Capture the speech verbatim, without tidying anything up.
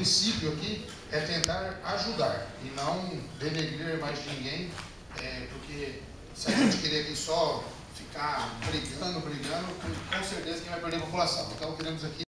princípio aqui é tentar ajudar e não denegrir a imagem de ninguém, é, porque se a gente querer aqui só ficar brigando, brigando, com certeza quem vai perder a população. Então queremos aqui